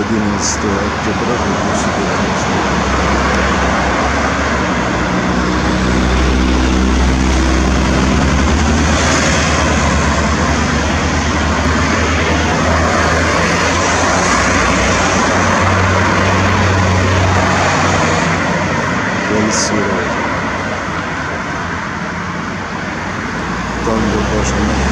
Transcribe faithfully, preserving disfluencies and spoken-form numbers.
одиннадцатого октября две тысячи девятнадцатого года. Пульсировать. Там, где даже